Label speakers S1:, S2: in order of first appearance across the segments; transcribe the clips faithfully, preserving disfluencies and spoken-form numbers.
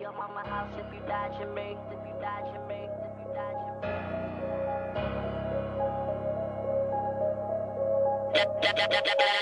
S1: your mama house if you die, Jamaica. If you die, Jamaica. If you die, Jamaica.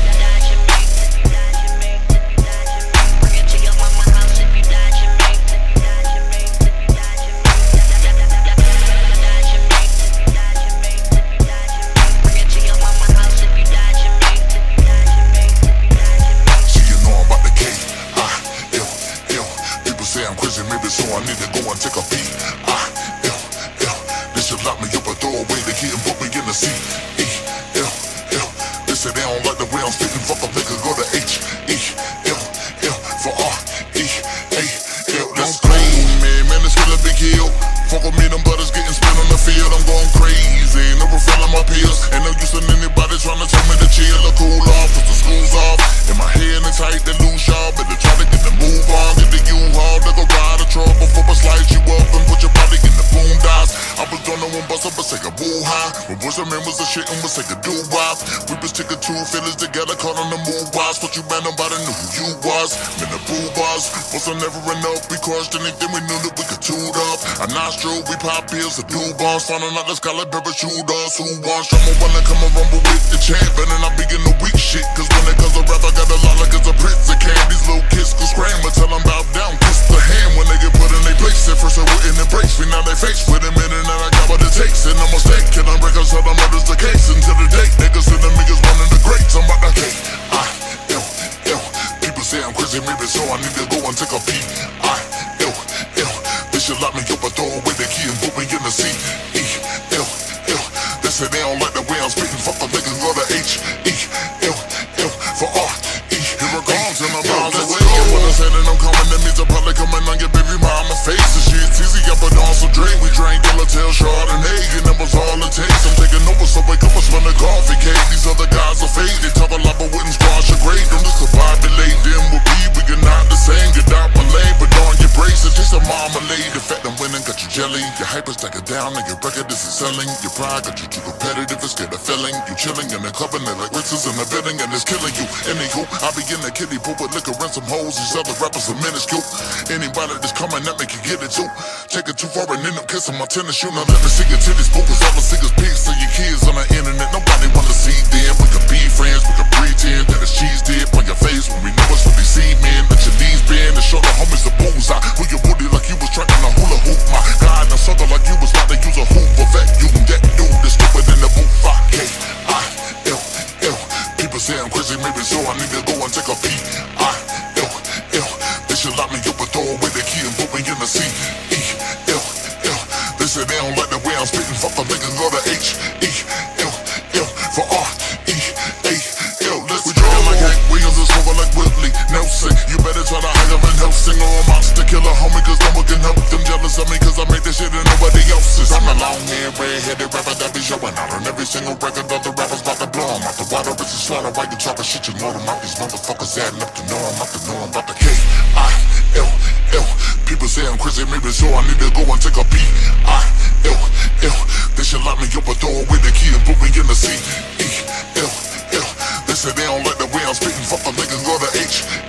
S2: I'm crazy, maybe so I need to go and take a peek. Ah, ew, ew, they should lock me up and throw away the key and put me in the seat. E, ew, ew, they say they don't like the way I'm spitting. Fuck up, they could go to H, E, ew, ew, for R, E, A, ew. Let's go, man, man, it's still a big hill. Fuck with me, them butters getting spent on the field. I'm going crazy, never feeling my peers. Ain't no use in anybody trying to tell me to chill or cool off, cause the school's off. In my head and tight, they lose y'all. Better try to get the move on, get the U-Haul. Let go ride a truck before I slide you up and put your body in the boondocks. I was doing no one bust up, but take a boo high. When boys and members of shit and we take a do-wop. We was taking two feelings together, caught on the move boss. What you man, nobody knew who you was. Man, the boo boss wasn't never enough. We crushed anything we knew that we could toot up. A nostril, we pop pills, the do bombs. Finding out the scarlet pepper shooters. Who wants drama when I come and rumble with the champ? And then I begin the weak shit, cause when it comes to rap, I got a lot like it's a prince of candies. Little kids go scream until I'm bow down, kiss the hand when they get put in their place. At first I wouldn't embrace me, now they face with a minute and I got what it takes. And I'm a mistake, can I break us out, I murder's the case. Until the day, niggas and the niggas running the greats. I'm about to cake. I, ew, ew. People say I'm crazy, maybe so I need to go and take a peek. I, ew, ew. They should lock me up and throw away the key and put me in the seat. E, ew, ew. They say they don't like the way I'm spitting. Fuck the niggas, go to H, E, ew, ew, for R, E. Here I come till I'm miles away. When I say that I'm coming, that means I'm probably coming on your baby mama face. And shit's easy, I put on some drink. We drank Yellowtail, Chardonnay, and that was all it takes. I'm taking over, so wake up and smell the coffee cake. These other guys are fake, they talk a lot but wouldn't squash a grade. Them just combobulate them with me, we are not the same. Get out my lane, but on your braces, just a marmalade. The fact I'm winning got you jelly, your hyper stack it down, and your record isn't selling. Your pride got you too competitive, it's scared of failing. You chilling in the club and they're like rinses in the building, and it's killing you. Anywho, I be in the kiddie pool with liquor and some hoes. These other rappers are minuscule. Anybody that's coming that make you get it too. Take it too far and end up kissing my tennis shoe. Now let me see your titties, boo, cause all I see is pics of your kids on the internet. Nobody wanna see them. We can be friends, we can pretend that it's cheese dip on your face when we know it's really semen. Let your knees bend and show the homies the bullseye. Put your booty like you was trying to hula hoop. My God, now sucker like you was about to use a hoop of vacuum. That dude is stupid in the booth. I K I L L. People say I'm crazy, maybe so I need to go and take a peek. I L L. They should lock me up and throw away the key and put me in the seat. E L L. They say they don't like the way I'm spitting. Fuck the niggas, go to H E L L for R E A L. Let's we draw like Hank Williams and smoke like Whitley Nelson. You better try to hire and help sing or I'm out to kill a homie, cause no one can help them jealous of me, cause I make this shit and nobody else's. I'm a long-haired, red-headed rapper that be showing out on every single record. Other rappers about to blow 'em out the water. It's a slaughter, why you talking shit, you know them out. These motherfuckers adding up to know I'm out to know I'm about the K I L L. People say I'm crazy, maybe so I need to go and take a peek. I L L. They should lock me up and throw away the key and put me in the seat. E L L. They say they don't like the way I'm spitting. Fuck the niggas, go to H